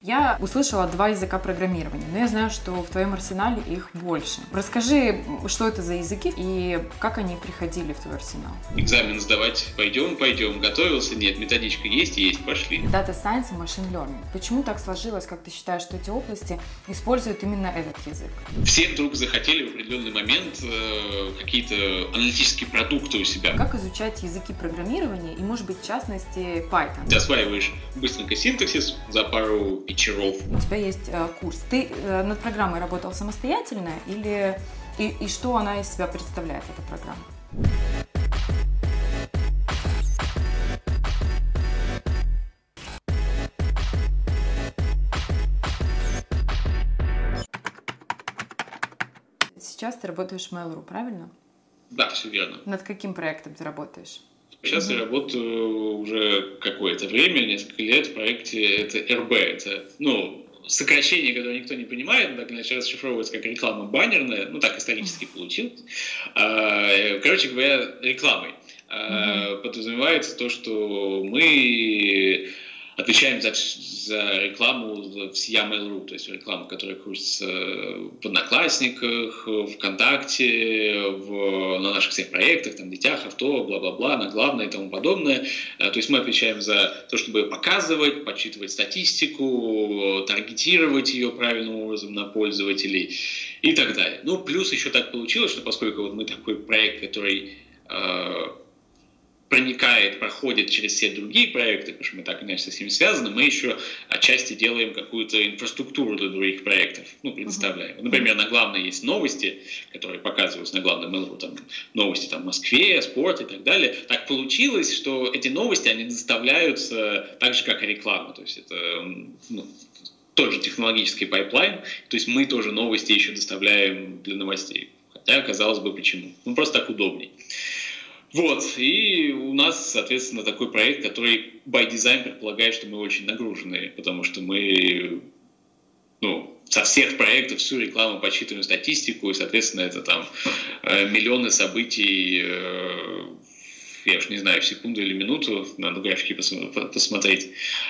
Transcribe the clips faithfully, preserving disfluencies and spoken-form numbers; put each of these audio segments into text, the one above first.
Я услышала два языка программирования, но я знаю, что в твоем арсенале их больше. Расскажи, что это за языки и как они приходили в твой арсенал? Экзамен сдавать пойдем, пойдем. Готовился? Нет. Методичка есть? Есть. Пошли. Data Science и Machine Learning. Почему так сложилось, как ты считаешь, что эти области используют именно этот язык? Все вдруг захотели в определенный момент э, какие-то аналитические продукты у себя. Как изучать языки программирования и, может быть, в частности, Python? Ты осваиваешь быстренько синтаксис за пару вечеров. У тебя есть э, курс. Ты э, над программой работал самостоятельно или и, и что она из себя представляет, эта программа? Сейчас ты работаешь в Mail.ru, правильно? Да, все верно. Над каким проектом ты работаешь? Сейчас mm-hmm. я работаю уже какое-то время, несколько лет в проекте, это эр би, это, ну, сокращение, которое никто не понимает, так иначе расшифровывается как реклама баннерная, ну, так исторически получилось. Короче говоря, рекламой mm-hmm. подразумевается то, что мы отвечаем за, за рекламу всея Mail.ru, то есть рекламу, которая крутится в Одноклассниках, ВКонтакте, в, на наших всех проектах, там, Детях, Авто, бла-бла-бла, на главное и тому подобное. То есть мы отвечаем за то, чтобы подсказывать, подсчитывать статистику, таргетировать ее правильным образом на пользователей и так далее. Ну, плюс еще так получилось, что поскольку вот мы такой проект, который проникает, проходит через все другие проекты, потому что мы так иначе с ними связаны, мы еще отчасти делаем какую-то инфраструктуру для других проектов, ну, предоставляем. Например, на главной есть новости, которые показываются на главном Mail.ru, там, новости там, в Москве, спорт и так далее. Так получилось, что эти новости, они доставляются так же, как и реклама, то есть это, ну, тот же технологический пайплайн, то есть мы тоже новости еще доставляем для новостей, хотя, казалось бы, почему? Ну, просто так удобней. Вот, и у нас, соответственно, такой проект, который by design предполагает, что мы очень нагружены, потому что мы, ну, со всех проектов всю рекламу подсчитываем статистику, и, соответственно, это там миллионы событий, я уж не знаю, в секунду или минуту, надо графики посмотреть.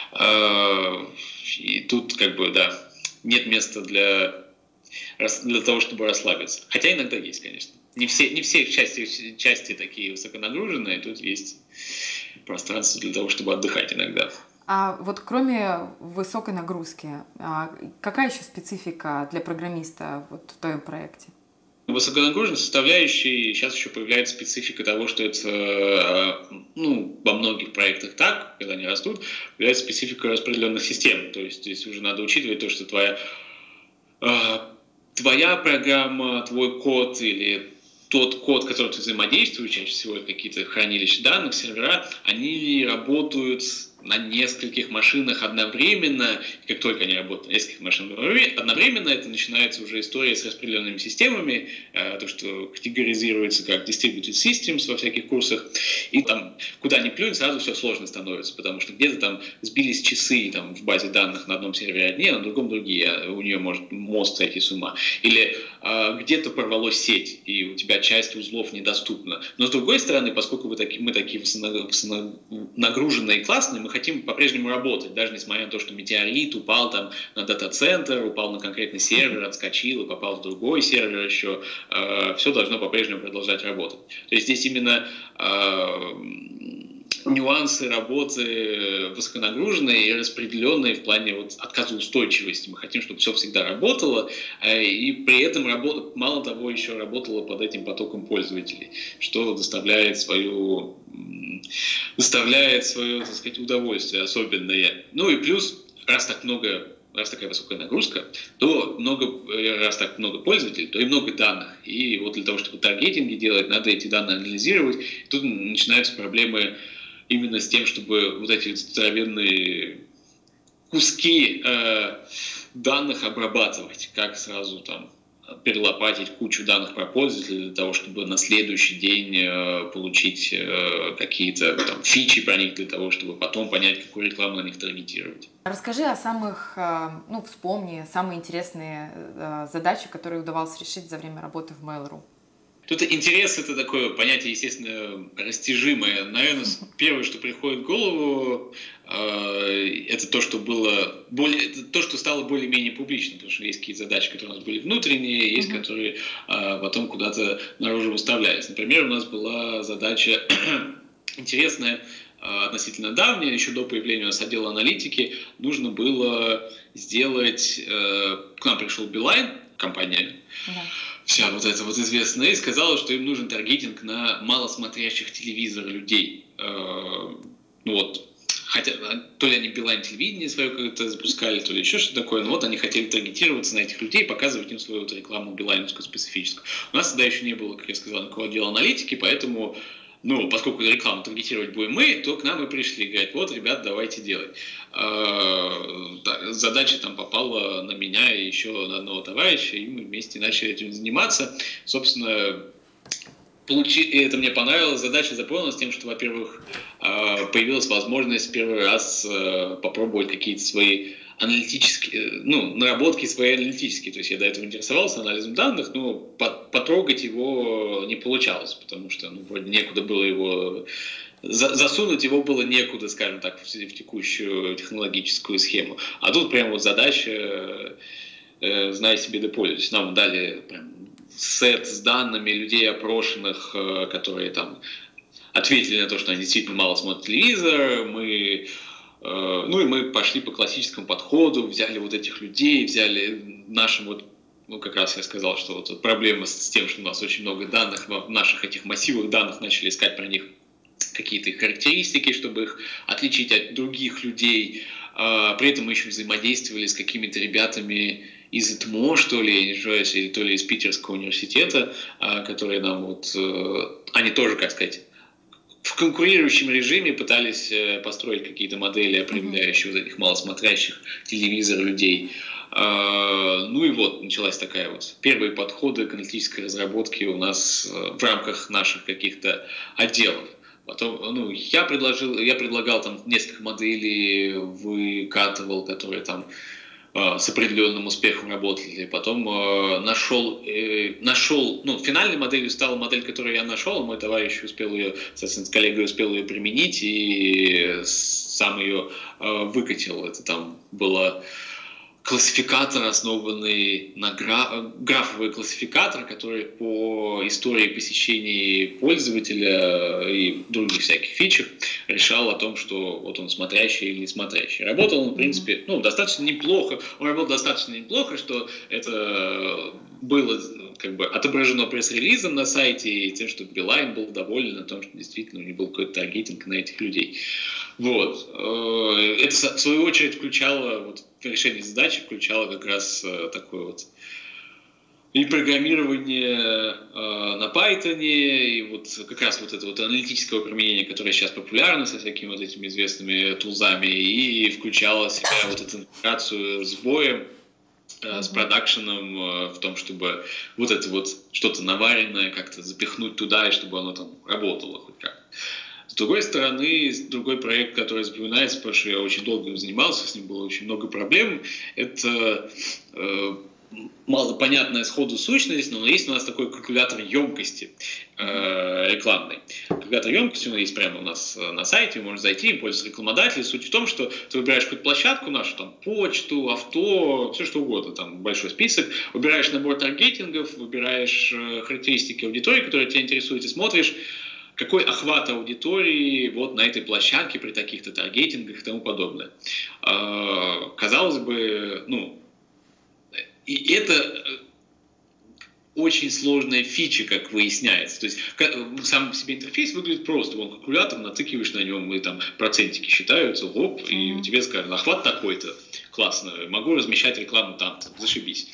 И тут, как бы, да, нет места для, для того, чтобы расслабиться. Хотя иногда есть, конечно. Не все, не все части, части такие высоконагруженные, тут есть пространство для того, чтобы отдыхать иногда. А вот кроме высокой нагрузки, какая еще специфика для программиста вот в твоем проекте? Высоконагруженной составляющей сейчас еще появляется специфика того, что это, ну, во многих проектах так, когда они растут, появляется специфика распределенных систем. То есть здесь уже надо учитывать то, что твоя, твоя программа, твой код или тот код, которым ты взаимодействуешь, чаще всего это какие-то хранилища данных, сервера, они работают на нескольких машинах одновременно. И как только они работают на нескольких машинах одновременно, это начинается уже история с распределенными системами, то, что категоризируется как distributed systems во всяких курсах. И там, куда ни плюнь, сразу все сложно становится, потому что где-то там сбились часы там, в базе данных на одном сервере одни, а на другом другие. У нее может мозг сойти с ума. Или а, где-то порвалась сеть, и у тебя часть узлов недоступна. Но с другой стороны, поскольку мы такие, мы такие нагруженные и классные, мы хотим по-прежнему работать, даже несмотря на то, что метеорит упал там на дата-центр, упал на конкретный сервер, отскочил и попал в другой сервер еще, э, все должно по-прежнему продолжать работать. То есть здесь именно э, нюансы работы высоконагруженные и распределенные в плане вот отказоустойчивости. Мы хотим, чтобы все всегда работало, э, и при этом работа, мало того, еще работало под этим потоком пользователей, что доставляет свою доставляет свое, так сказать, удовольствие особенное. Ну и плюс, раз так много, раз такая высокая нагрузка, то много, раз так много пользователей, то и много данных. И вот для того, чтобы таргетинги делать, надо эти данные анализировать. И тут начинаются проблемы именно с тем, чтобы вот эти здоровенные куски э, данных обрабатывать, как сразу там перелопатить кучу данных про пользователя для того, чтобы на следующий день э, получить э, какие-то там фичи про них, для того, чтобы потом понять, какую рекламу на них таргетировать. Расскажи о самых, э, ну, вспомни самые интересные э, задачи, которые удавалось решить за время работы в Mail.ru. Тут интерес — это такое понятие, естественно, растяжимое. Наверное, первое, что приходит в голову, это то, что было более, это то, что стало более-менее публичным, потому что есть какие-то задачи, которые у нас были внутренние, есть, uh-huh. которые потом куда-то наружу выставлялись. Например, у нас была задача интересная, относительно давняя, еще до появления у нас отдела аналитики, нужно было сделать, к нам пришел Билайн, компания, uh-huh. вся вот эта вот известная, и сказала, что им нужен таргетинг на малосмотрящих телевизор людей. Ну вот, хотя то ли они Билайн телевидение свое как-то запускали, то ли еще что-то такое, но вот они хотели таргетироваться на этих людей, показывать им свою вот рекламу билайновскую специфическую. У нас тогда еще не было, как я сказал, никакого отдела аналитики, поэтому, ну, поскольку рекламу таргетировать будем мы, то к нам и пришли, говорят, вот, ребят, давайте делать. Задача там попала на меня и еще на одного товарища, и мы вместе начали этим заниматься. Собственно, получи... и это мне понравилось. Задача запомнилась тем, что, во-первых, появилась возможность первый раз попробовать какие-то свои аналитические, ну, наработки свои аналитические. То есть я до этого интересовался анализом данных, но потрогать его не получалось, потому что, ну, вроде некуда было его... Засунуть его было некуда, скажем так, в текущую технологическую схему. А тут прям вот задача, э, знай себе да пользуйся. Нам дали прям сет с данными людей опрошенных, э, которые там ответили на то, что они действительно мало смотрят телевизор. Мы, э, ну и мы пошли по классическому подходу, взяли вот этих людей, взяли нашим вот, ну, как раз я сказал, что вот проблема с тем, что у нас очень много данных, в наших этих массивах данных начали искать про них какие-то их характеристики, чтобы их отличить от других людей. При этом мы еще взаимодействовали с какими-то ребятами из ИТМО, что ли, я не знаю, или то ли из Питерского университета, которые нам вот, они тоже, как сказать, в конкурирующем режиме пытались построить какие-то модели, определяющие вот этих малосмотрящих телевизор людей. Ну и вот началась такая вот первые подходы к аналитической разработке у нас в рамках наших каких-то отделов. Потом, ну, я предложил, я предлагал там несколько моделей, выкатывал, которые там э, с определенным успехом работали. Потом э, нашел, э, нашел, ну, финальной моделью стала модель, которую я нашел, мой товарищ успел ее, соответственно, с коллегой успел ее применить и сам ее э, выкатил. Это там было классификатор, основанный на граф, графовый классификатор, который по истории посещений пользователя и других всяких фичах решал о том, что вот он смотрящий или не смотрящий. Работал он, в принципе, ну, достаточно неплохо. Он работал достаточно неплохо, что это было как бы отображено пресс-релизом на сайте и тем, что Билайн был доволен о том, что действительно у него был какой-то таргетинг на этих людей. Вот. Это, в свою очередь, включало, вот, решение задачи включало как раз такое вот и программирование э, на Python, и вот как раз вот это вот аналитическое применение, которое сейчас популярно со всякими вот этими известными тулзами, и включало в себя вот эту интеграцию с боем, э, с продакшеном, э, в том, чтобы вот это вот что-то наваренное как-то запихнуть туда, и чтобы оно там работало хоть как-то. С другой стороны, другой проект, который запоминается, потому что я очень долго им занимался, с ним было очень много проблем, это э, малопонятная сходу сущность, но есть у нас такой калькулятор емкости э, рекламной. Калькулятор емкости, он есть прямо у нас на сайте, можно зайти, им пользуются рекламодатели. Суть в том, что ты выбираешь какую-то площадку нашу, там, почту, авто, все что угодно, там большой список, выбираешь набор таргетингов, выбираешь э, характеристики аудитории, которые тебя интересуют, и смотришь, какой охват аудитории вот на этой площадке при таких-то таргетингах и тому подобное. Э, казалось бы, ну, и это очень сложная фича, как выясняется. То есть сам по себе интерфейс выглядит просто. Вон калькулятор, натыкиваешь на нем, и там процентики считаются, хоп, mm-hmm. и тебе скажут, охват такой-то, классно, могу размещать рекламу там, зашибись.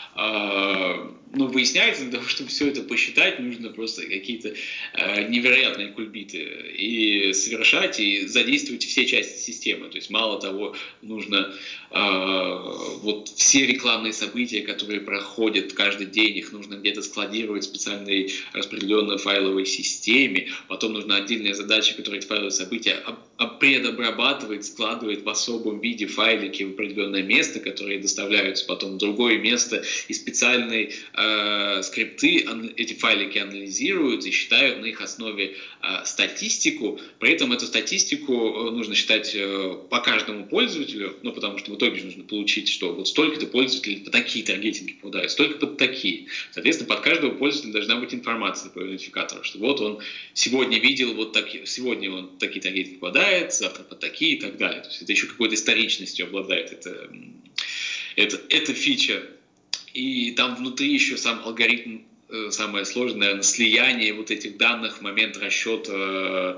А, но выясняется, для того, чтобы все это посчитать, нужно просто какие-то а, невероятные кульбиты и совершать, и задействовать все части системы. То есть мало того, нужно а, вот все рекламные события, которые проходят каждый день, их нужно где-то складировать в специальной распределенной файловой системе, потом нужна отдельная задача, которая эти файловые события предобрабатывает, складывает в особом виде файлики в определенное место, которые доставляются потом в другое место, и специальные э, скрипты эти файлики анализируют и считают на их основе э, статистику. При этом эту статистику нужно считать э, по каждому пользователю, ну, потому что в итоге нужно получить, что вот столько-то пользователей по такие таргетинги попадают, столько под такие. Соответственно, под каждого пользователя должна быть информация по идентификатору, что вот он сегодня видел вот такие, сегодня он такие таргетинги попадает, завтра под такие и так далее. То есть это еще какой-то историчностью обладает эта, эта, эта фича. И там внутри еще сам алгоритм, самое сложное, наверное, слияние вот этих данных в момент расчета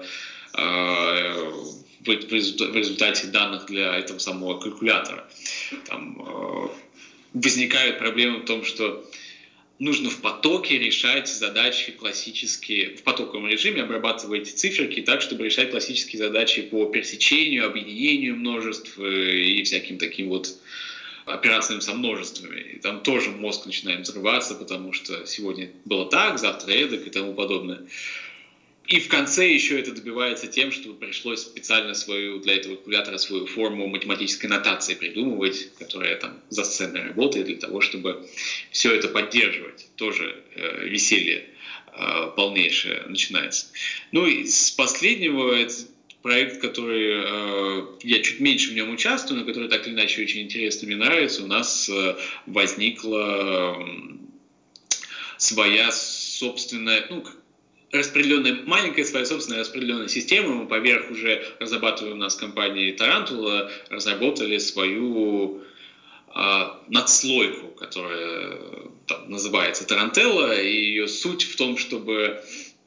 э, в результате данных для этого самого калькулятора. Там э, возникают проблемы в том, что нужно в потоке решать задачи классические, в потоковом режиме обрабатывать циферки так, чтобы решать классические задачи по пересечению, объединению множеств и всяким таким вот операциям со множествами. И там тоже мозг начинает взрываться, потому что сегодня было так, завтра эдак и тому подобное. И в конце еще это добивается тем, что пришлось специально свою, для этого калькулятора свою форму математической нотации придумывать, которая там за сценой работает для того, чтобы все это поддерживать. Тоже э, веселье э, полнейшее начинается. Ну и с последнего, это проект, который э, я чуть меньше в нем участвую, но который так или иначе очень интересно, мне нравится. У нас э, возникла э, своя собственная, ну, распределенная, маленькая своя собственная распределенная система. Мы поверх уже разрабатываем у нас в компании Tarantula, разработали свою э, надслойку, которая там называется Tarantella, и ее суть в том, чтобы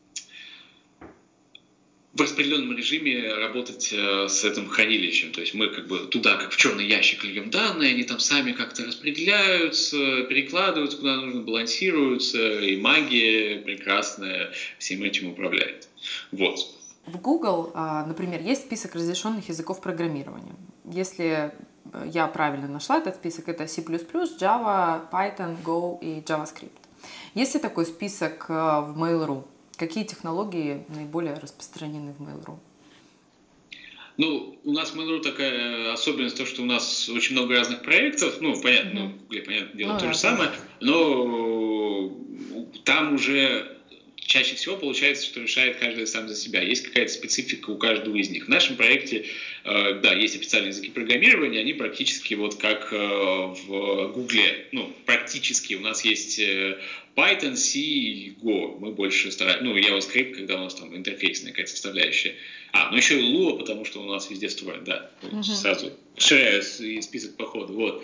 в распределенном режиме работать э, с этим хранилищем. То есть мы как бы туда, как в черный ящик, льем данные, они там сами как-то распределяются, перекладываются, куда нужно, балансируются, и магия прекрасная всем этим управляет. Вот. В Google, например, есть список разрешенных языков программирования. Если я правильно нашла этот список, это C++, Java, Python, Go и JavaScript. Есть ли такой список в Mail.ru? Какие технологии наиболее распространены в Mail.ru? Ну, у нас в Mail.ru такая особенность, то, что у нас очень много разных проектов. Ну, понятно, mm-hmm. ну, в Google, понятное дело, ну, то да, же самое. Но там уже чаще всего получается, что решает каждый сам за себя. Есть какая-то специфика у каждого из них. В нашем проекте, э, да, есть официальные языки программирования, они практически вот как э, в Google. Ну, практически у нас есть э, Python, C и Go. Мы больше стараемся, ну, JavaScript, когда у нас там интерфейсная какая-то составляющая. А, ну еще и Lua, потому что у нас везде встроен, да. Uh-huh. Сразу ширяю список по ходу, вот.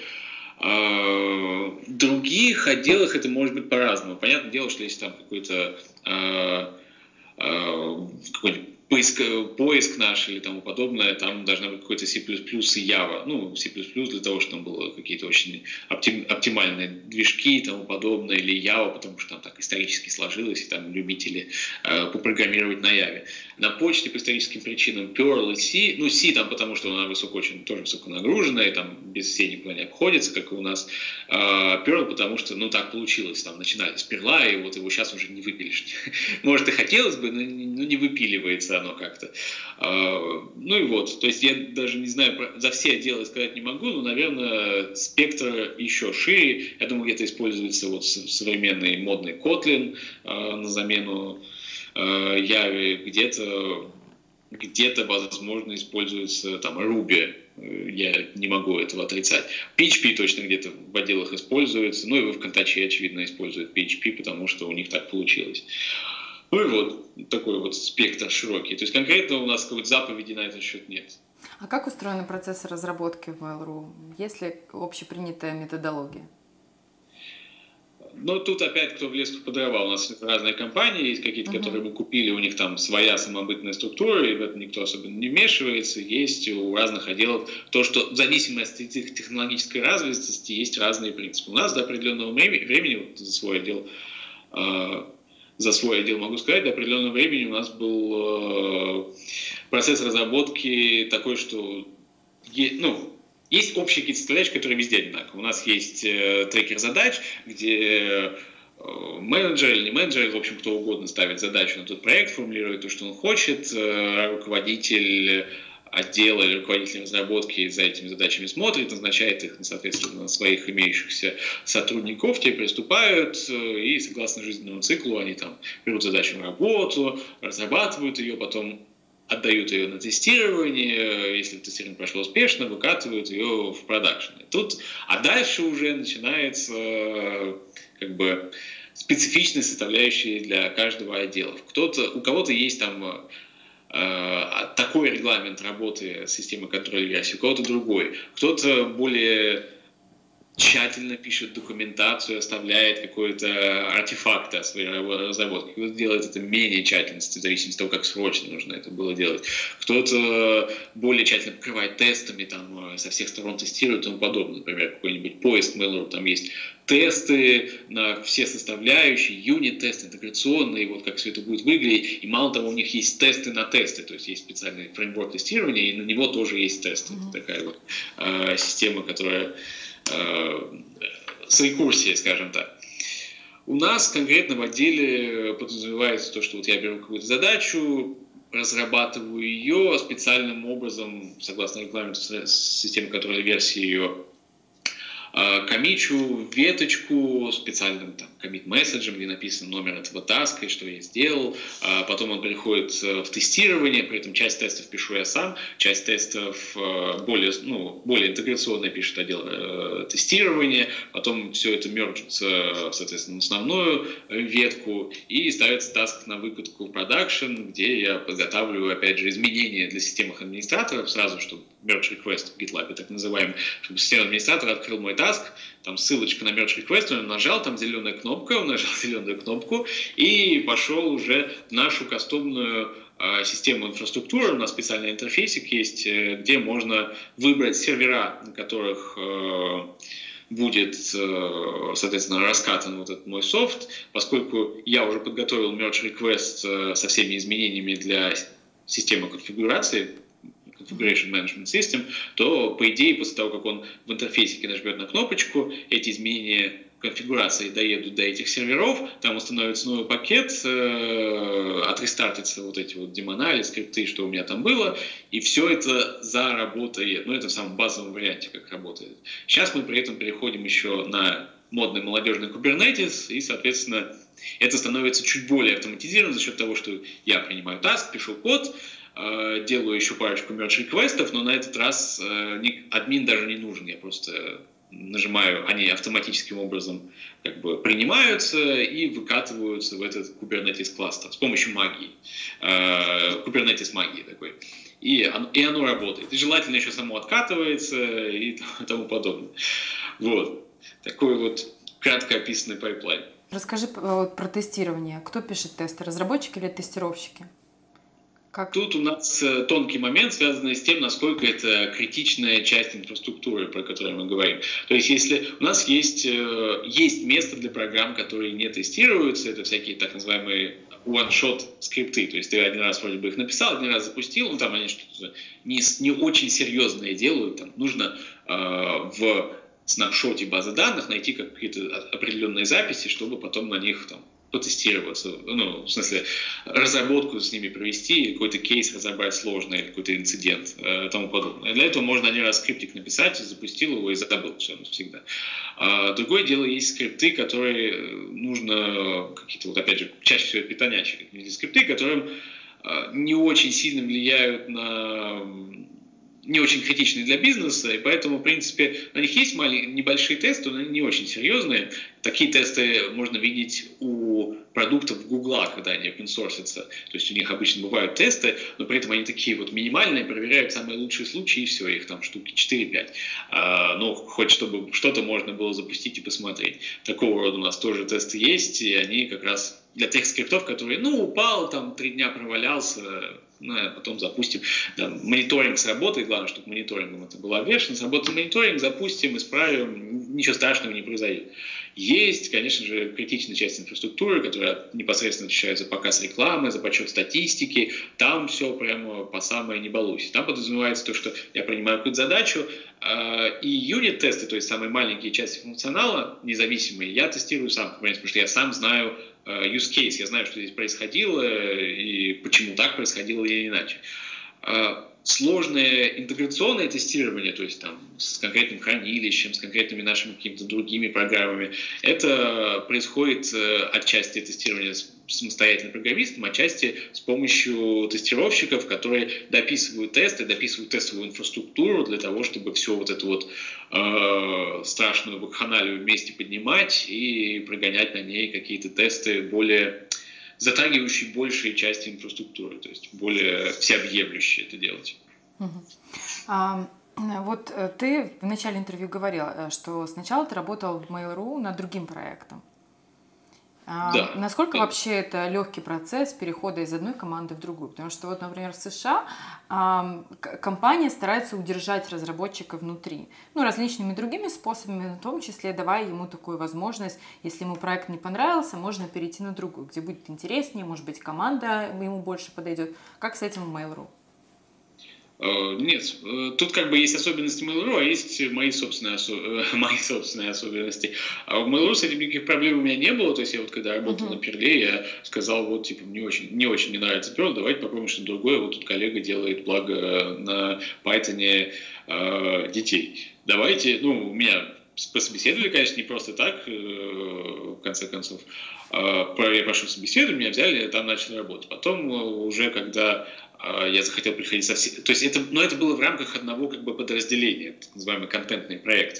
А, в других отделах это может быть по-разному. Понятное дело, что если там какой-то а, а, какой-нибудь поиск, поиск наш или тому подобное, там должна быть какой-то C++ и Java. Ну, C++ для того, чтобы там было какие-то очень оптим, оптимальные движки и тому подобное, или Java, потому что там так исторически сложилось, и там любители э, попрограммировать на Java. На почте по историческим причинам Perl и C, ну, C там потому, что она высоко, очень, тоже высоко нагруженная, и там без C никуда не обходится, как и у нас. Э, Perl потому что, ну, так получилось, там начинали с Perl, и вот его сейчас уже не выпилишь. Может, и хотелось бы, но не выпиливается оно как-то. Ну и вот, то есть я даже не знаю, за все отделы сказать не могу, но, наверное, спектр еще шире. Я думаю, где-то используется вот современный модный Kotlin на замену Java, где-то, где-то, возможно, используется там Ruby. Я не могу этого отрицать. пи эйч пи точно где-то в отделах используется, ну и в Контаче, очевидно, используют пи эйч пи, потому что у них так получилось. Ну и вот такой вот спектр широкий. То есть конкретно у нас какой-то заповеди на этот счет нет. А как устроены процессы разработки в Mail.ru? Есть ли общепринятая методология? Ну, тут опять кто в лес, кто по дрова. У нас разные компании, есть какие-то, uh-huh. которые мы купили, у них там своя самобытная структура, и в это никто особенно не вмешивается. Есть у разных отделов то, что в зависимости от их технологической развитости есть разные принципы. У нас до определенного времени, вот за свой отдел, за свой отдел могу сказать, до определенного времени у нас был процесс разработки такой, что, ну, есть общие какие-то составляющие, которые везде одинаковые. У нас есть э, трекер задач, где э, менеджер или не менеджер, в общем, кто угодно ставит задачу на тот проект, формулирует то, что он хочет, э, руководитель отдела или руководитель разработки за этими задачами смотрит, назначает их, соответственно, на своих имеющихся сотрудников, те приступают, и согласно жизненному циклу они там берут задачу на работу, разрабатывают ее, потом отдают ее на тестирование, если тестирование прошло успешно, выкатывают ее в продакшн. Тут, а дальше уже начинается как бы специфичные составляющие для каждого отдела. Кто-то, у кого-то есть там э, такой регламент работы системы контроля версий, у кого-то другой. Кто-то более тщательно пишет документацию, оставляет какой-то артефакт о своей разработке. Кто-то делает это менее тщательно, в зависимости от того, как срочно нужно это было делать. Кто-то более тщательно покрывает тестами, там, со всех сторон тестирует и тому подобное. Например, какой-нибудь поиск Mail.ru, там есть тесты на все составляющие, юнит-тесты, интеграционные, вот как все это будет выглядеть. И мало того, у них есть тесты на тесты, то есть есть специальный фреймворк тестирования, и на него тоже есть тесты. Mm-hmm. Это такая вот э, система, которая с рекурсией, скажем так. У нас конкретно в отделе подразумевается то, что вот я беру какую-то задачу, разрабатываю ее специальным образом, согласно регламенту системы контроля версии, ее коммичу в веточку специальным там коммит-месседжем, где написан номер этого таска и что я сделал. А потом он переходит в тестирование, при этом часть тестов пишу я сам, часть тестов более, ну, более интеграционно пишет отдел э, тестирования, потом все это мерджится, соответственно, в основную ветку и ставится таск на выкатку в продакшн, где я подготавливаю, опять же, изменения для системных администраторов сразу, чтобы merge request в GitLab, так называемый, чтобы системный администратор открыл мой таск, там ссылочка на merge request, он нажал, там зеленая кнопка, он нажал зеленую кнопку и пошел уже в нашу кастомную э, систему инфраструктуры. У нас специальный интерфейсик есть, э, где можно выбрать сервера, на которых э, будет, э, соответственно, раскатан вот этот мой софт. Поскольку я уже подготовил merge request э, со всеми изменениями для системы конфигурации, Configuration Management System, то, по идее, после того, как он в интерфейсике нажмет на кнопочку, эти изменения конфигурации доедут до этих серверов, там установится новый пакет, э, отрестартятся вот эти вот демонали, скрипты, что у меня там было, и все это заработает. Ну, это в самом базовом варианте, как работает. Сейчас мы при этом переходим еще на модный молодежный Kubernetes, и, соответственно, это становится чуть более автоматизированным за счет того, что я принимаю таск, пишу код, делаю еще парочку merge реквестов, но на этот раз э, не, админ даже не нужен, я просто нажимаю, они автоматическим образом как бы принимаются и выкатываются в этот Kubernetes кластер с помощью магии, э, Kubernetes магии такой. И оно, и оно работает. И желательно еще само откатывается и тому подобное. Вот. Такой вот кратко описанный пайплайн. Расскажи вот про тестирование. Кто пишет тесты, разработчики или тестировщики? Как? Тут у нас тонкий момент, связанный с тем, насколько это критичная часть инфраструктуры, про которую мы говорим. То есть, если у нас есть, есть место для программ, которые не тестируются, это всякие так называемые one-shot скрипты. То есть, ты один раз вроде бы их написал, один раз запустил, ну там они что-то не, не очень серьезное делают. Там нужно э, в снапшоте базы данных найти какие-то определенные записи, чтобы потом на них там потестироваться, ну, в смысле, разработку с ними провести, какой-то кейс разобрать сложный, какой-то инцидент и тому подобное. Для этого можно один раз скриптик написать, запустил его и забыл все навсегда. А другое дело, есть скрипты, которые нужно, какие-то, вот опять же, чаще всего питонячие какие-то скрипты, которым не очень сильно влияют на... не очень критичные для бизнеса, и поэтому, в принципе, на них есть маленькие, небольшие тесты, но они не очень серьезные. Такие тесты можно видеть у продуктов Гугла, когда они опенсорсятся. То есть у них обычно бывают тесты, но при этом они такие вот минимальные, проверяют самые лучшие случаи, и все, их там штуки четыре-пять. А, ну, хоть чтобы что-то можно было запустить и посмотреть. Такого рода у нас тоже тесты есть, и они как раз для тех скриптов, которые, ну, упал, там, три дня провалялся, ну, а потом запустим. Да, мониторинг сработает, главное, чтобы мониторингом это было обвешено. Сработает мониторинг, запустим, исправим, ничего страшного не произойдет. Есть, конечно же, критичная часть инфраструктуры, которая непосредственно отвечает за показ рекламы, за подсчет статистики. Там все прямо по самое не балуйся. Там подразумевается то, что я принимаю какую-то задачу, и юнит-тесты, то есть самые маленькие части функционала, независимые, я тестирую сам, потому что я сам знаю use case, я знаю, что здесь происходило и почему так происходило или иначе. Сложное интеграционное тестирование, то есть там с конкретным хранилищем, с конкретными нашими какими-то другими программами, это происходит отчасти тестирование с самостоятельным программистом, отчасти с помощью тестировщиков, которые дописывают тесты, дописывают тестовую инфраструктуру для того, чтобы все вот эту вот э, страшную вакханалию вместе поднимать и прогонять на ней какие-то тесты более затрагивающие большие части инфраструктуры, то есть более всеобъемлющие это делать. Угу. А, вот ты в начале интервью говорил, что сначала ты работал в Mail.ru над другим проектом. А, да. Насколько да. вообще это легкий процесс перехода из одной команды в другую? Потому что вот, например, в США а, компания старается удержать разработчика внутри, ну, различными другими способами, в том числе давая ему такую возможность, если ему проект не понравился, можно перейти на другую, где будет интереснее, может быть, команда ему больше подойдет. Как с этим в Mail.ru? Нет, тут как бы есть особенности Mail.ru, а есть мои собственные, осо... мои собственные особенности. А в Mail.ru с этим никаких проблем у меня не было. То есть я вот когда работал uh-huh. на Перле, я сказал, вот типа мне очень, не очень не нравится Perl, давайте попробуем что-то другое. Вот тут коллега делает, благо, на Python э, детей. Давайте, ну, у меня пособеседовали, конечно, не просто так, э, в конце концов. Э, я прошел собеседование, меня взяли, там начали работать. Потом уже когда я захотел приходить совсем... То есть это, но это было в рамках одного как бы подразделения, так называемые контентные проекты.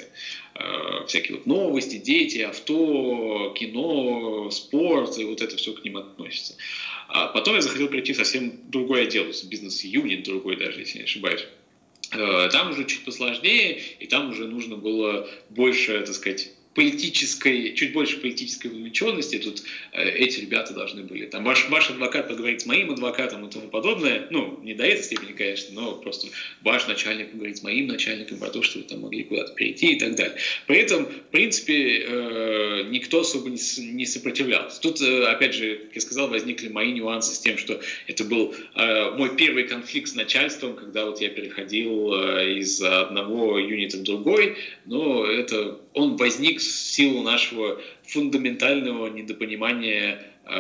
Э, всякие вот новости, дети, авто, кино, спорт, и вот это все к ним относится. А потом я захотел прийти в совсем другой отдел, бизнес-юнит другой даже, если не ошибаюсь. Э, там уже чуть посложнее, и там уже нужно было больше, так сказать, политической, чуть больше политической вовлеченности. Тут э, эти ребята должны были. Там ваш, ваш адвокат поговорит с моим адвокатом и тому подобное. Ну, не до этой степени, конечно, но просто ваш начальник поговорит с моим начальником про то, что вы там могли куда-то перейти и так далее. При этом, в принципе, э, никто особо не, не сопротивлялся. Тут, э, опять же, как я сказал, возникли мои нюансы с тем, что это был э, мой первый конфликт с начальством, когда вот я переходил э, из одного юнита в другой, но это он возник в силу нашего фундаментального недопонимания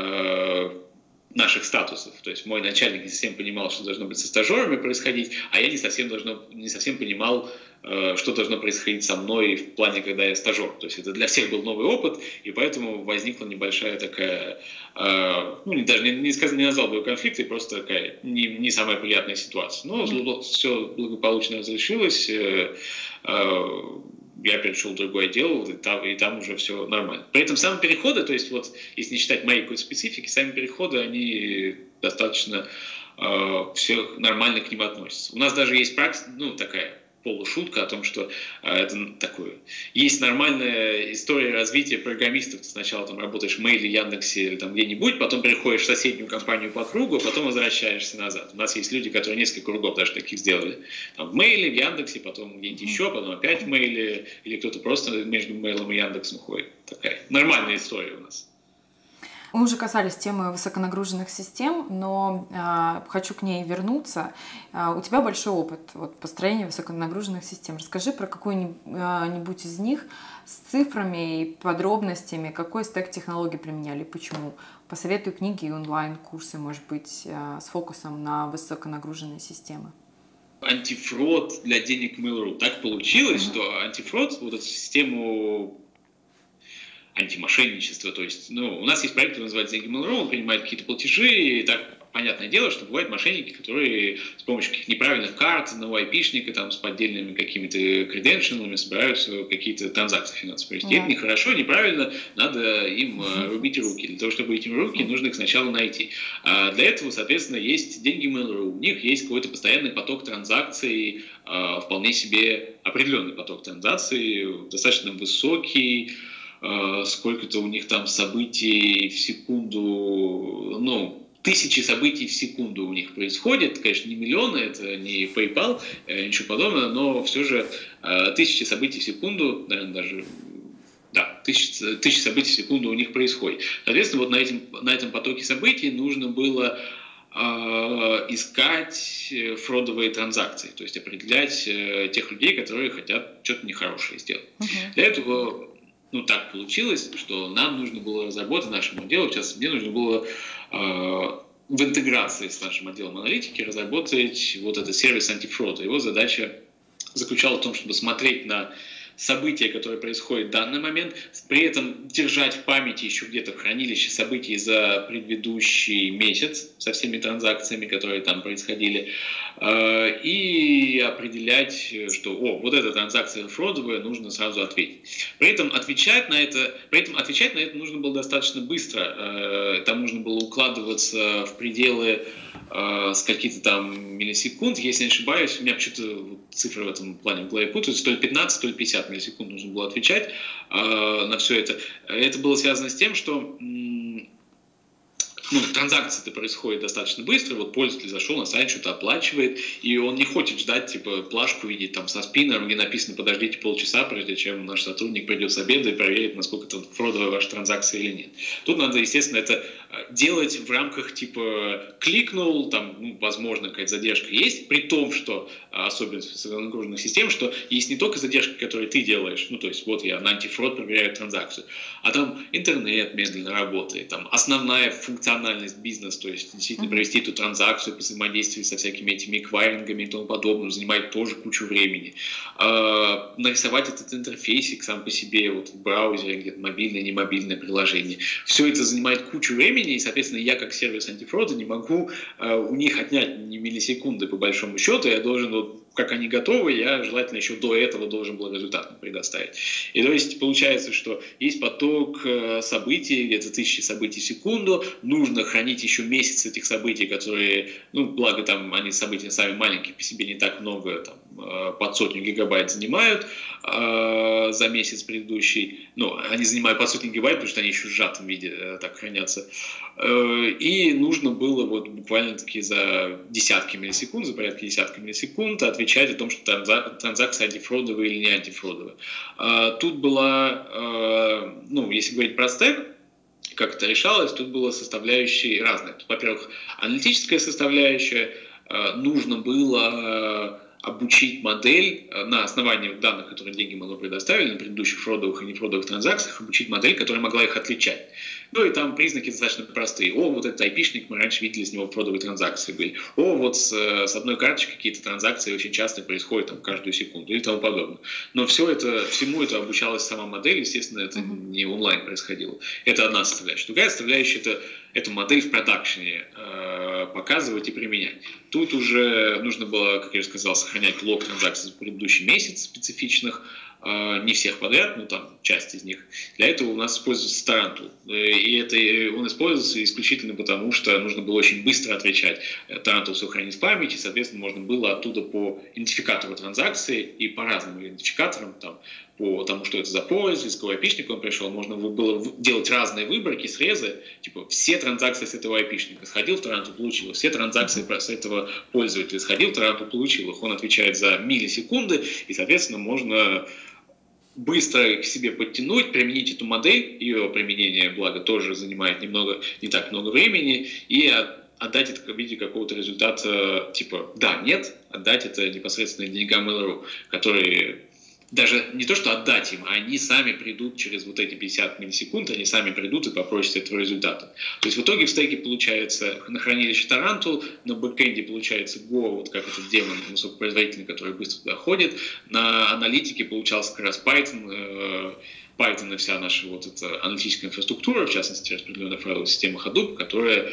э, наших статусов. То есть мой начальник не совсем понимал, что должно быть со стажерами происходить, а я не совсем, должно, не совсем понимал, э, что должно происходить со мной в плане, когда я стажер. То есть это для всех был новый опыт, и поэтому возникла небольшая такая, э, ну, даже не, не, сказал, не назвал бы ее конфликт, просто такая не, не самая приятная ситуация. Но mm-hmm. все благополучно разрешилось. Э, э, я перешел в другой отдел, и там, и там уже все нормально. При этом сами переходы, то есть вот, если не считать моей какой-то специфики, сами переходы, они достаточно э, все нормально к ним относятся. У нас даже есть практика, ну, такая полушутка о том, что э, это такое. Есть нормальная история развития программистов. Ты сначала там работаешь в Мейле, Яндексе или там где-нибудь, потом переходишь в соседнюю компанию по кругу, а потом возвращаешься назад. У нас есть люди, которые несколько кругов даже таких сделали. Там в Мейле, в Яндексе, потом где-нибудь еще, потом опять в Мейле, или кто-то просто между Мейлом и Яндексом ходит. Такая нормальная история у нас. Мы уже касались темы высоконагруженных систем, но э, хочу к ней вернуться. Э, у тебя большой опыт вот, построения высоконагруженных систем. Расскажи про какую-нибудь из них с цифрами и подробностями, какой стек технологий применяли, почему. Посоветуй книги и онлайн-курсы, может быть, э, с фокусом на высоконагруженные системы. Антифрод для денег Mail.ru. Так получилось, mm-hmm. что антифрод, вот эту систему антимошенничество, то есть, ну, у нас есть проект, который называется «Деньги Mail.ru», он принимает какие-то платежи, и так понятное дело, что бывают мошенники, которые с помощью каких-то неправильных карт, одного айпишника, там, с поддельными какими-то креденшалами собираются какие-то транзакции финансовые провести. Yeah. Это нехорошо, неправильно, надо им uh, рубить руки. Для того, чтобы рубить им руки, нужно их сначала найти. А для этого, соответственно, есть «Деньги Mail.ru», у них есть какой-то постоянный поток транзакций, а, вполне себе определенный поток транзакций, достаточно высокий, сколько-то у них там событий в секунду, ну, тысячи событий в секунду у них происходит. Конечно, не миллионы, это не PayPal, ничего подобного, но все же тысячи событий в секунду, наверное, даже... Да, тысячи, тысячи событий в секунду у них происходит. Соответственно, вот на, этим, на этом потоке событий нужно было э, искать фродовые транзакции, то есть определять э, тех людей, которые хотят что-то нехорошее сделать. Uh-huh. Для этого, ну, так получилось, что нам нужно было разработать нашему отделу, сейчас мне нужно было э, в интеграции с нашим отделом аналитики разработать вот этот сервис антифрода. Его задача заключалась в том, чтобы смотреть на события, которые происходят в данный момент, при этом держать в памяти еще где-то в хранилище событий за предыдущий месяц со всеми транзакциями, которые там происходили, и определять, что о, вот эта транзакция фродовая, нужно сразу ответить. При этом отвечать на это, при этом отвечать на это нужно было достаточно быстро. Там нужно было укладываться в пределы с каких-то там миллисекунд. Если не ошибаюсь, у меня почему-то цифры в этом плане в голове путаются, то ли пятнадцать, то ли пятьдесят миллисекунд нужно было отвечать э, на все это. Это было связано с тем, что м, ну, транзакция-то происходит достаточно быстро, вот пользователь зашел на сайт, что-то оплачивает, и он не хочет ждать, типа, плашку видеть там со спиннером, где написано «подождите полчаса, прежде чем наш сотрудник придет с обеда и проверит, насколько это фродовая ваша транзакция или нет». Тут надо, естественно, это делать в рамках, типа, кликнул, там, ну, возможно, какая-то задержка есть, при том, что особенность загруженных систем, что есть не только задержки, которые ты делаешь, ну, то есть, вот я на антифрод проверяю транзакцию, а там интернет медленно работает, там основная функциональность бизнеса, то есть, действительно, провести эту транзакцию, взаимодействовать со всякими этими эквайрингами и тому подобным, занимает тоже кучу времени. Э, нарисовать этот интерфейсик сам по себе, вот в браузере, где-то мобильное, не мобильное приложение. Все это занимает кучу времени, и, соответственно, я как сервис антифрода не могу э, у них отнять ни миллисекунды по большому счету, я должен, вот, как они готовы, я желательно еще до этого должен был результат предоставить. И то есть получается, что есть поток э, событий, где-то тысячи событий в секунду, нужно хранить еще месяц этих событий, которые, ну, благо там они события сами маленькие, по себе не так много, там, э, под сотню гигабайт занимают э, за месяц предыдущий, ну, они занимают под сотню гигабайт, потому что они еще в сжатом виде э, так хранятся. И нужно было вот буквально-таки за десятки миллисекунд, за порядка десятка миллисекунд отвечать о том, что транзакция антифродовая или не антифродовая. Тут была, ну, если говорить про стек, как это решалось, тут было составляющие разные. Тут, во-первых, аналитическая составляющая, нужно было обучить модель на основании данных, которые деньги мы предоставили на предыдущих фродовых и нефродовых транзакциях, обучить модель, которая могла их отличать. Ну и там признаки достаточно простые. О, вот этот айпишник, мы раньше видели, с него фродовые транзакции были. О, вот с, с одной карточки какие-то транзакции очень часто происходят там каждую секунду и тому подобное. Но все это, всему это обучалась сама модель, естественно, это mm-hmm. не онлайн происходило. Это одна составляющая. Другая составляющая — это эту модель в продакшене э, показывать и применять. Тут уже нужно было, как я уже сказал, сохранять лог транзакций за предыдущий месяц специфичных, э, не всех подряд, но там часть из них. Для этого у нас используется Тарантул. И это он используется исключительно потому, что нужно было очень быстро отвечать. Тарантул все хранит в памяти, соответственно, можно было оттуда по идентификатору транзакции и по разным идентификаторам, там, по тому, что это за пользователь, с какого айпишника он пришел, можно было делать разные выборки, срезы, типа все транзакции с этого айпишника, сходил в Тарантул, получил их, все транзакции с этого пользователя, сходил в Тарантул, получил их, он отвечает за миллисекунды, и, соответственно, можно быстро к себе подтянуть, применить эту модель, ее применение, благо, тоже занимает немного, не так много времени, и отдать это в виде какого-то результата, типа да, нет, отдать это непосредственно деньгам эл эр у, которые даже не то, что отдать им, а они сами придут через вот эти пятьдесят миллисекунд, они сами придут и попросят этого результата. То есть в итоге в стеке получается на хранилище Тарантул, на бэкэнде получается Go, вот как этот демон высокопроизводительный, который быстро туда ходит, на аналитике получался как раз Python, Python и вся наша вот эта аналитическая инфраструктура, в частности распределенная файловая система Hadoop, которая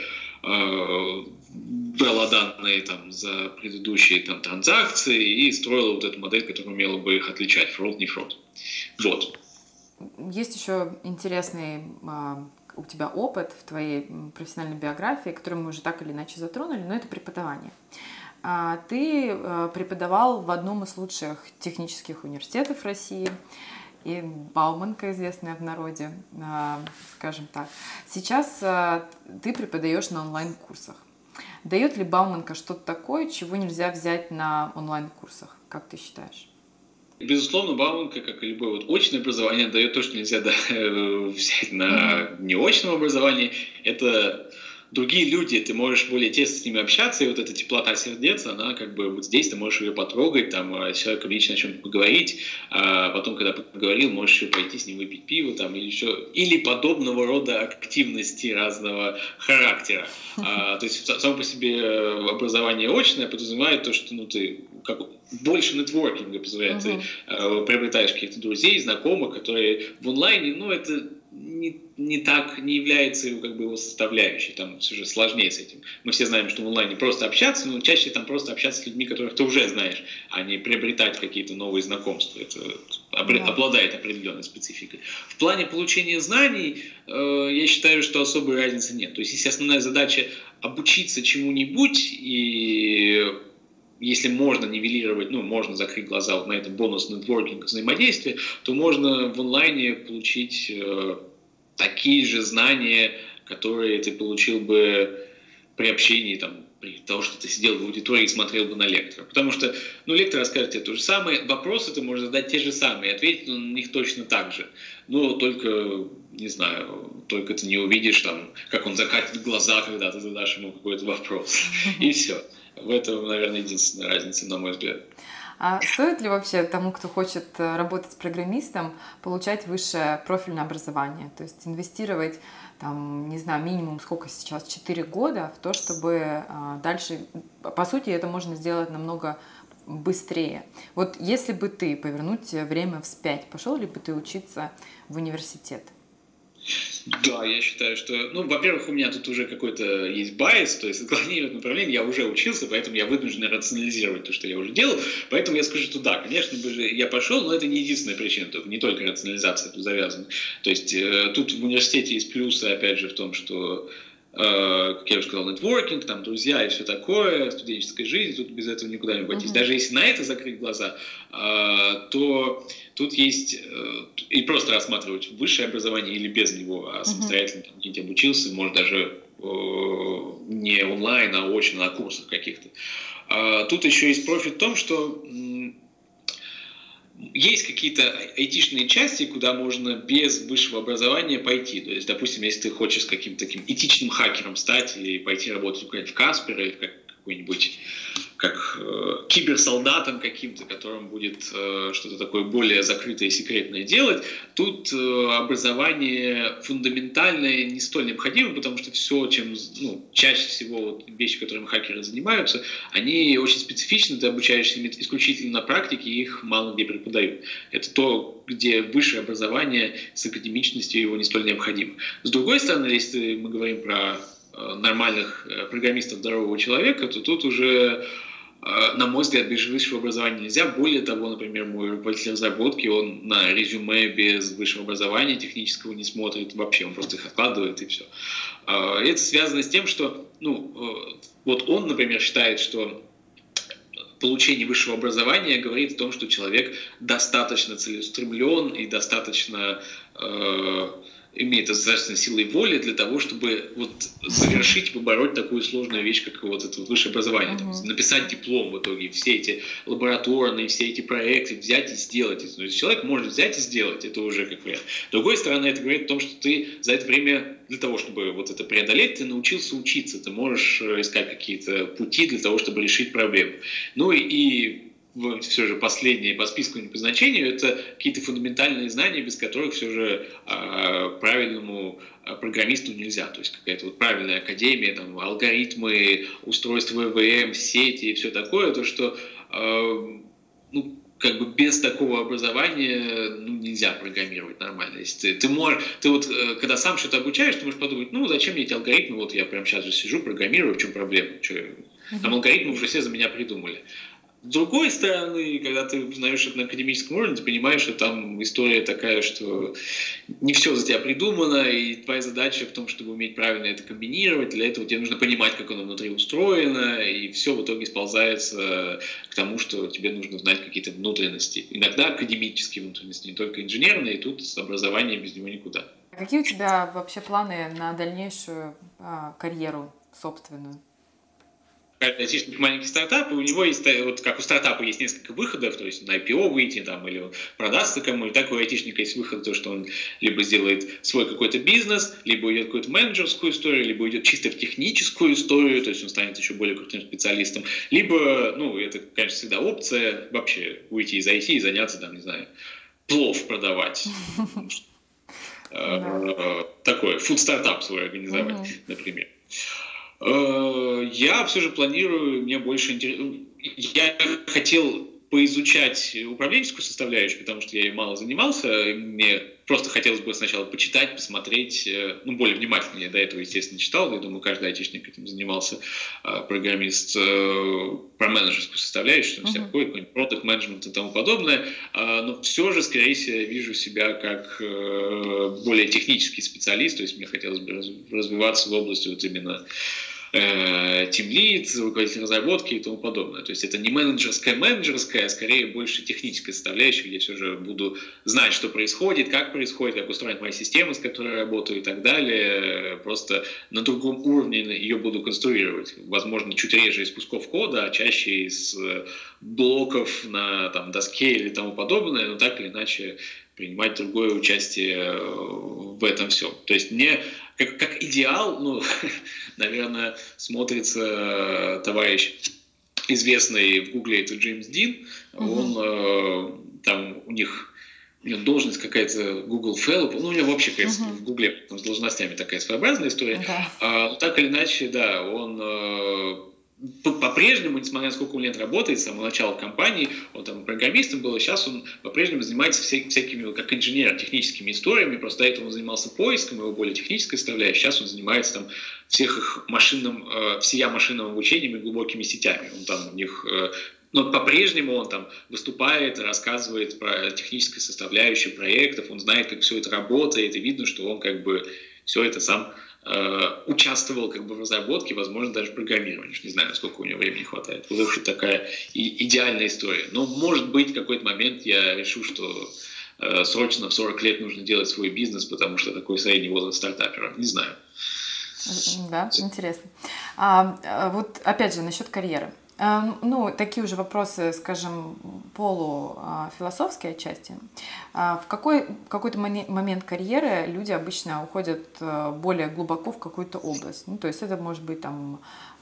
брала данные там за предыдущие там транзакции и строила вот эту модель, которая умела бы их отличать, фрод, не фрод. Вот. Есть еще интересный а, у тебя опыт в твоей профессиональной биографии, который мы уже так или иначе затронули, но это преподавание. А, ты а, преподавал в одном из лучших технических университетов России, и Бауманка, известная в народе, скажем так. Сейчас ты преподаешь на онлайн-курсах. Дает ли Бауманка что-то такое, чего нельзя взять на онлайн-курсах, как ты считаешь? Безусловно, Бауманка, как и любое вот очное образование, дает то, что нельзя да, взять на неочном образовании. Это другие люди, ты можешь более тесно с ними общаться, и вот эта теплота сердец, она как бы вот здесь ты можешь ее потрогать, там, с человеком лично о чем-то поговорить, а потом, когда поговорил, можешь еще пойти с ним выпить пиво, там, или еще, или подобного рода активности разного характера. А, то есть само по себе образование очное подразумевает то, что ну, ты как, больше нетворкинга позволяет, uh-huh. ты э, приобретаешь каких-то друзей, знакомых, которые в онлайне, ну, это не, не так, не является как бы его составляющей, там все же сложнее с этим. Мы все знаем, что в онлайне просто общаться, но чаще там просто общаться с людьми, которых ты уже знаешь, а не приобретать какие-то новые знакомства. Это yeah. обладает определенной спецификой. В плане получения знаний э, я считаю, что особой разницы нет. То есть, если основная задача обучиться чему-нибудь, и если можно нивелировать, ну, можно закрыть глаза вот на этот бонус нетворкинга, взаимодействия, то можно в онлайне получить э, такие же знания, которые ты получил бы при общении, там, при том, что ты сидел в аудитории и смотрел бы на лектора. Потому что, ну, лектор расскажет тебе то же самое, вопросы ты можешь задать те же самые, ответить на них точно так же. Но только, не знаю, только ты не увидишь, там, как он закатит глаза, когда ты задашь ему какой-то вопрос. И все. В этом, наверное, единственная разница, на мой взгляд. А стоит ли вообще тому, кто хочет работать с программистом, получать высшее профильное образование? То есть инвестировать, там, не знаю, минимум сколько сейчас, четыре года в то, чтобы дальше, по сути, это можно сделать намного быстрее. Вот если бы ты повернуть время вспять, пошел ли бы ты учиться в университет? Да, я считаю, что, ну, во-первых, у меня тут уже какой-то есть байс, то есть отклонение в направлении, я уже учился, поэтому я вынужден рационализировать то, что я уже делал, поэтому я скажу, что да, конечно бы же я пошел, но это не единственная причина, не только рационализация тут завязана. То есть э, тут в университете есть плюсы, опять же, в том, что как я уже сказал, нетворкинг, там, друзья и все такое, студенческая жизнь, тут без этого никуда не обойтись. Uh-huh. Даже если на это закрыть глаза, то тут есть, и просто рассматривать высшее образование или без него, а самостоятельно там, где-нибудь обучился, может даже не онлайн, а очно на курсах каких-то. Тут еще есть профит в том, что есть какие-то айтишные части, куда можно без высшего образования пойти. То есть, допустим, если ты хочешь каким-то таким этичным хакером стать или пойти работать в Каспер или как какой-нибудь как э, киберсолдатом каким-то, которым будет э, что-то такое более закрытое и секретное делать, тут э, образование фундаментальное не столь необходимо, потому что все, чем ну, чаще всего вот, вещи, которыми хакеры занимаются, они очень специфичны, ты обучаешься исключительно на практике, и их мало где преподают. Это то, где высшее образование с академичностью его не столь необходимо. С другой стороны, если мы говорим про нормальных программистов, здорового человека, то тут уже, на мой взгляд, без высшего образования нельзя. Более того, например, мой руководитель разработки, он на резюме без высшего образования технического не смотрит вообще, он просто их откладывает и все. Это связано с тем, что, ну, вот он, например, считает, что получение высшего образования говорит о том, что человек достаточно целеустремлен и достаточно э, имеет достаточно силы воли для того, чтобы вот завершить, побороть такую сложную вещь, как вот это вот высшее образование. Uh-huh. Там, написать диплом в итоге, все эти лабораторные, все эти проекты взять и сделать. То есть человек может взять и сделать, это уже как вариант. С другой стороны, это говорит о том, что ты за это время, для того, чтобы вот это преодолеть, ты научился учиться, ты можешь искать какие-то пути для того, чтобы решить проблему. Ну и, и все же последние по списку, не по значению, это какие-то фундаментальные знания, без которых все же э, правильному программисту нельзя. То есть какая-то вот правильная академия, там, алгоритмы, устройства вэ вэ эм, сети и все такое, то что э, ну, как бы без такого образования ну, нельзя программировать нормально. Если ты, ты можешь, ты вот когда сам что-то обучаешь, ты можешь подумать, ну зачем мне эти алгоритмы, вот я прямо сейчас же сижу, программирую, в чем проблема? Что, там алгоритмы уже все за меня придумали. С другой стороны, когда ты узнаешь это на академическом уровне, ты понимаешь, что там история такая, что не все за тебя придумано, и твоя задача в том, чтобы уметь правильно это комбинировать. Для этого тебе нужно понимать, как оно внутри устроено, и все в итоге сползается к тому, что тебе нужно знать какие-то внутренности. Иногда академические внутренности, не только инженерные, и тут образование без него никуда. Какие у тебя вообще планы на дальнейшую а, карьеру собственную? Айтишник маленький стартап, и у него есть, вот как у стартапа есть несколько выходов, то есть на ай пи о выйти там, или продастся кому, и так у айтишника есть выход, то, что он либо сделает свой какой-то бизнес, либо идет какую-то менеджерскую историю, либо идет чисто в техническую историю, то есть он станет еще более крутым специалистом, либо, ну, это, конечно, всегда опция, вообще уйти из ай ти и заняться, там, не знаю, плов продавать. Такой фуд-стартап свой организовать, например. Я все же планирую, мне больше интересно. Я хотел поизучать управленческую составляющую, потому что я ей мало занимался. И мне просто хотелось бы сначала почитать, посмотреть, ну, более внимательно. Я до этого, естественно, читал, я думаю, каждый айтишник этим занимался, программист, про менеджерскую составляющую, uh-huh. всякое, какой-нибудь продакт менеджмент и тому подобное. Но все же, скорее всего, я вижу себя как более технический специалист, то есть мне хотелось бы развиваться в области вот именно тимлид, руководитель разработки и тому подобное. То есть это не менеджерская-менеджерская, а скорее больше техническая составляющая, где я все же буду знать, что происходит, как происходит, как устроена моя система, с которой я работаю и так далее. Просто на другом уровне ее буду конструировать. Возможно, чуть реже из кусков кода, а чаще из блоков на там, доске или тому подобное, но так или иначе принимать другое участие в этом всем. То есть мне как, как идеал, ну, наверное, смотрится товарищ известный в Гугле, это Джеймс Дин. Mm-hmm. Он э, там у них, у него должность какая-то Google Fellow, ну, у него вообще, конечно, mm-hmm. в Гугле там, с должностями такая своеобразная история. Okay. А, ну, так или иначе, да, он э, по-прежнему, несмотря на сколько лет работает, с самого начала компании, он там программистом был, и сейчас он по-прежнему занимается вся, всякими, как инженер, техническими историями, просто до этого он занимался поиском, его более технической составляющей, сейчас он занимается там всех их машинным, э, всея машинным обучением и глубокими сетями. Он там у них... Э, но по-прежнему он там выступает, рассказывает про техническую составляющую проектов, он знает, как все это работает, и видно, что он как бы все это сам участвовал как бы в разработке, возможно, даже в программировании. Не знаю, насколько у него времени хватает. Вот это такая и- идеальная история. Но, может быть, в какой-то момент я решу, что э, срочно в сорок лет нужно делать свой бизнес, потому что такой средний возраст стартапера. Не знаю. Да, интересно. А, вот, опять же, насчет карьеры. Ну, такие уже вопросы, скажем, полуфилософские отчасти. В какой, какой-то момент карьеры люди обычно уходят более глубоко в какую-то область. Ну, то есть это может быть там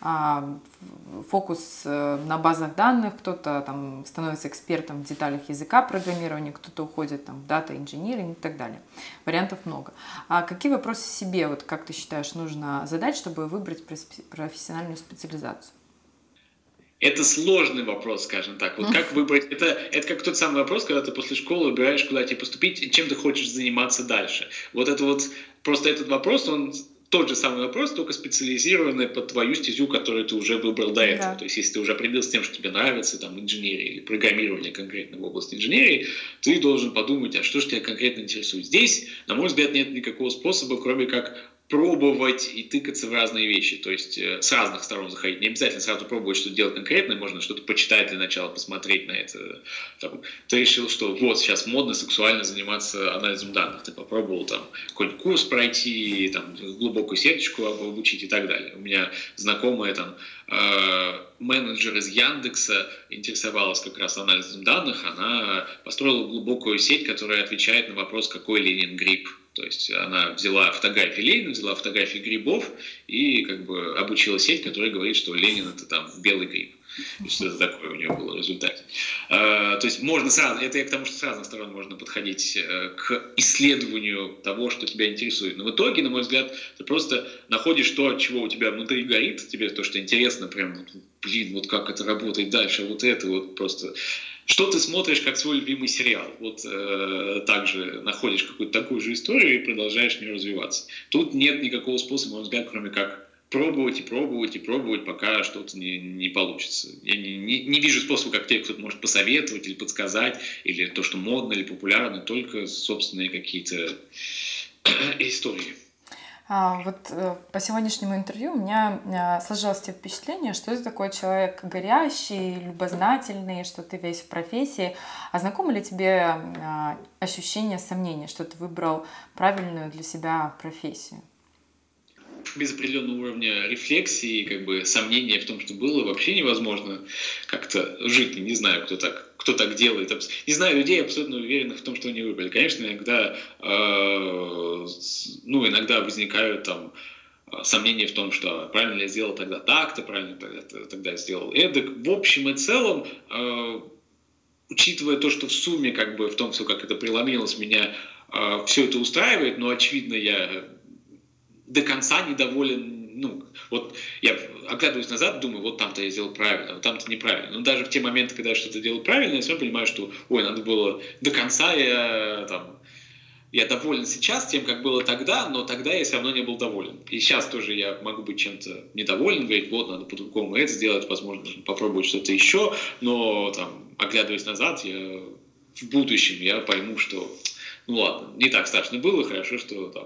фокус на базах данных, кто-то там становится экспертом в деталях языка программирования, кто-то уходит там в дата инжиниринг и так далее. Вариантов много. А какие вопросы себе, вот как ты считаешь, нужно задать, чтобы выбрать профессиональную специализацию? Это сложный вопрос, скажем так. Вот как выбрать? Это, это как тот самый вопрос, когда ты после школы выбираешь, куда тебе поступить, чем ты хочешь заниматься дальше. Вот это вот, просто этот вопрос, он тот же самый вопрос, только специализированный под твою стезю, которую ты уже выбрал до этого. Да. То есть, если ты уже определился с тем, что тебе нравится там, инженерия или программирование конкретно в области инженерии, ты должен подумать, а что же тебя конкретно интересует. Здесь, на мой взгляд, нет никакого способа, кроме как пробовать и тыкаться в разные вещи, то есть э, с разных сторон заходить. Не обязательно сразу пробовать что-то делать конкретное, можно что-то почитать для начала, посмотреть на это. Там, ты решил, что вот сейчас модно сексуально заниматься анализом данных, ты попробовал там какой-нибудь курс пройти, там, глубокую сеточку обучить и так далее. У меня знакомая там э, менеджер из Яндекса интересовалась как раз анализом данных, она построила глубокую сеть, которая отвечает на вопрос, какой Ленин гриб. То есть она взяла фотографии Ленина, взяла фотографии грибов и как бы обучила сеть, которая говорит, что Ленин это там белый гриб. И что это такое у нее было в результате. А, то есть можно сразу, это я к тому, что с разных сторон можно подходить к исследованию того, что тебя интересует. Но в итоге, на мой взгляд, ты просто находишь то, чего у тебя внутри горит, тебе то, что интересно, прям, блин, вот как это работает дальше, вот это вот просто... Что ты смотришь как свой любимый сериал? Вот э, также находишь какую-то такую же историю и продолжаешь в ней развиваться. Тут нет никакого способа, на мой взгляд, кроме как пробовать и пробовать и пробовать, пока что-то не, не получится. Я не, не, не вижу способа, как тебе кто-то может посоветовать или подсказать, или то, что модно или популярно, только собственные какие-то истории. А, вот э, по сегодняшнему интервью у меня э, сложилось впечатление, что ты такой человек горящий, любознательный, что ты весь в профессии. А знакомо ли тебе э, ощущение сомнения, что ты выбрал правильную для себя профессию? Без определенного уровня рефлексии, как бы сомнения в том, что было, вообще невозможно как-то жить. Не знаю, кто так, кто так делает. Не знаю людей, абсолютно уверенных в том, что они выбрали. Конечно, иногда, э, ну, иногда возникают там сомнения в том, что правильно я сделал тогда так-то, правильно тогда, тогда я сделал эдак. В общем и целом, э, учитывая то, что в сумме, как бы в том, все, как это преломилось, меня э, все это устраивает, но, очевидно, я до конца недоволен, ну, вот я оглядываюсь назад, думаю, вот там-то я сделал правильно, вот там-то неправильно. Но даже в те моменты, когда я что-то делаю правильно, я все равно понимаю, что, ой, надо было до конца, я там, я доволен сейчас тем, как было тогда, но тогда я все равно не был доволен. И сейчас тоже я могу быть чем-то недоволен, говорить, вот, надо по-другому это сделать, возможно, попробовать что-то еще, но, там, оглядываясь назад, я в будущем я пойму, что, ну ладно, не так страшно было, хорошо, что там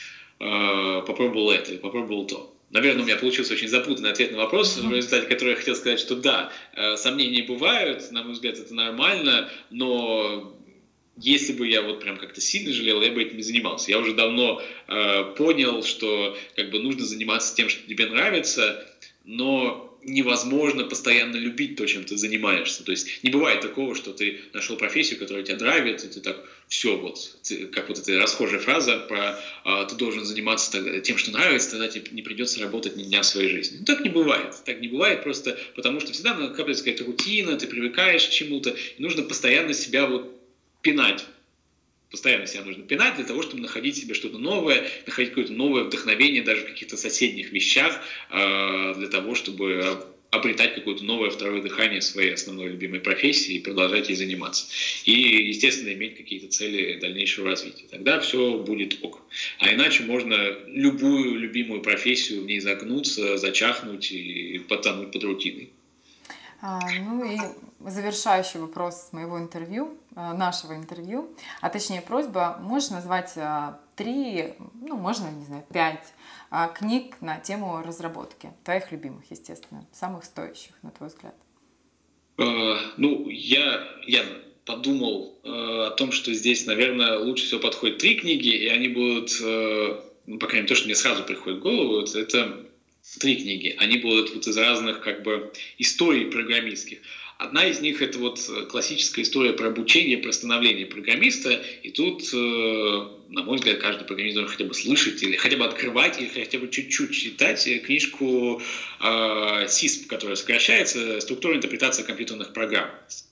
попробовал это, попробовал то. Наверное, у меня получился очень запутанный ответ на вопрос, в результате которого я хотел сказать, что да, сомнения бывают, на мой взгляд, это нормально, но если бы я вот прям как-то сильно жалел, я бы этим не занимался. Я уже давно э, понял, что как бы нужно заниматься тем, что тебе нравится, но невозможно постоянно любить то, чем ты занимаешься. То есть не бывает такого, что ты нашел профессию, которая тебя драйвит, и ты так, все, вот, ты, как вот эта расхожая фраза про а, ты должен заниматься тогда, тем, что нравится, тогда тебе не придется работать ни дня в своей жизни. Ну, так не бывает. Так не бывает просто потому, что всегда накапливается какая-то рутина, ты привыкаешь к чему-то, и нужно постоянно себя вот пинать. Постоянно себя нужно пинать для того, чтобы находить себе что-то новое, находить какое-то новое вдохновение даже в каких-то соседних вещах, для того, чтобы обретать какое-то новое второе дыхание в своей основной любимой профессии и продолжать ей заниматься. И, естественно, иметь какие-то цели дальнейшего развития. Тогда все будет ок. А иначе можно любую любимую профессию в ней загнуться, зачахнуть и потонуть под рутиной. А, ну и завершающий вопрос моего интервью, нашего интервью, а точнее просьба, можешь назвать три, ну можно, не знаю, пять книг на тему разработки, твоих любимых, естественно, самых стоящих, на твой взгляд? Uh, ну, я, я подумал uh, о том, что здесь, наверное, лучше всего подходят три книги, и они будут, uh, ну, по крайней мере, то, что мне сразу приходит в голову, это три книги. Они будут вот из разных как бы историй программистских. Одна из них — это вот классическая история про обучение, про становление программиста. И тут, на мой взгляд, каждый программист должен хотя бы слышать или хотя бы открывать, или хотя бы чуть-чуть читать книжку сисп, которая сокращается «Структура интерпретации компьютерных программ».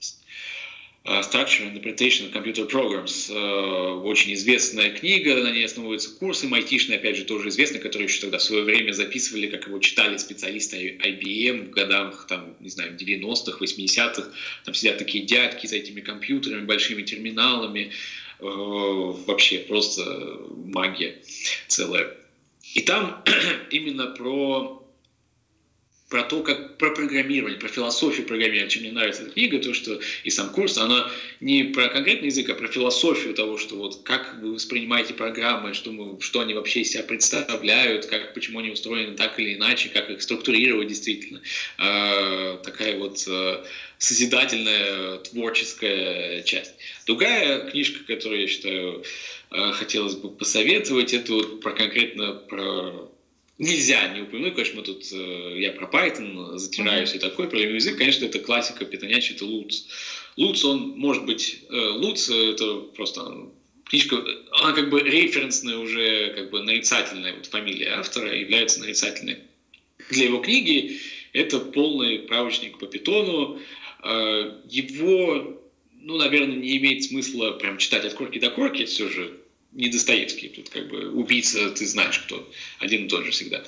Structure Interpretation of Computer Programs. Очень известная книга, на ней основывается курс эм ай ти-шный, опять же, тоже известный, который еще тогда в свое время записывали, как его читали специалисты ай би эм в годах, там, не знаю, девяностых, восьмидесятых. Там сидят такие дядьки за этими компьютерами, большими терминалами. Вообще просто магия целая. И там именно про... про то, как про программирование, про философию программирования. Чем мне нравится эта книга, то, что и сам курс, она не про конкретный язык, а про философию того, что вот как вы воспринимаете программы, что, мы, что они вообще из себя представляют, как, почему они устроены так или иначе, как их структурировать действительно. Э, такая вот э, созидательная, творческая часть. Другая книжка, которую я считаю, э, хотелось бы посоветовать, это вот про конкретно про... Нельзя не упомянуть, конечно, мы тут, э, я про Python затираюсь mm-hmm. и такой, про язык, конечно, это классика питонячий, это Луц. Луц, он может быть, э, Луц, это просто книжка, она как бы референсная уже, как бы нарицательная, вот фамилия автора является нарицательной. Для его книги это полный справочник по питону, э, его, ну, наверное, не имеет смысла прям читать от корки до корки, это все же не Достоевский, тут как бы убийца, ты знаешь кто, один и тот же всегда.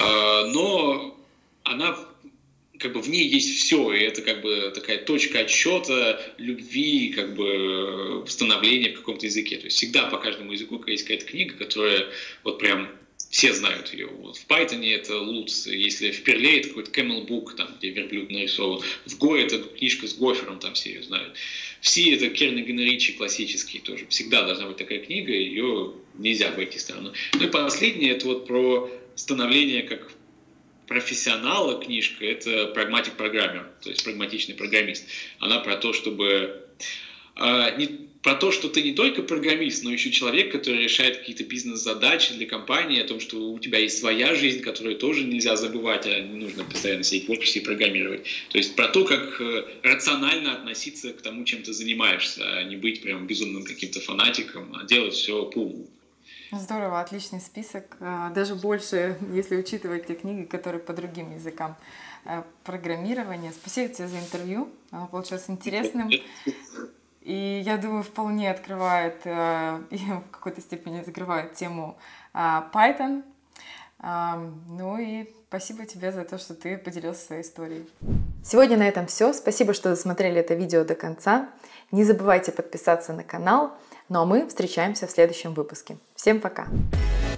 Но она, как бы в ней есть все, и это как бы такая точка отсчета любви, как бы становления в каком-то языке. То есть всегда по каждому языку есть какая-то книга, которая вот прям все знают ее. Вот. В Python это Lutz, если в Perl это какой-то Camel Book, там, где верблюд нарисован. В Go это книжка с гофером, там все ее знают. В C это Керниган Ричи классический тоже. Всегда должна быть такая книга, ее нельзя обойти стороной. Ну и последнее, это вот про становление как профессионала книжка, это Pragmatic Programmer, то есть прагматичный программист. Она про то, чтобы... Э, не, про то, что ты не только программист, но еще человек, который решает какие-то бизнес-задачи для компании, о том, что у тебя есть своя жизнь, которую тоже нельзя забывать, а не нужно постоянно сидеть в офисе и программировать. То есть про то, как рационально относиться к тому, чем ты занимаешься, а не быть прям безумным каким-то фанатиком, а делать все по уму. Здорово, отличный список. Даже больше, если учитывать те книги, которые по другим языкам программирования. Спасибо тебе за интервью. Оно получилось интересным. И я думаю, вполне открывает и в какой-то степени закрывает тему Python. Ну и спасибо тебе за то, что ты поделился своей историей. Сегодня на этом все. Спасибо, что досмотрели это видео до конца. Не забывайте подписаться на канал. Ну а мы встречаемся в следующем выпуске. Всем пока!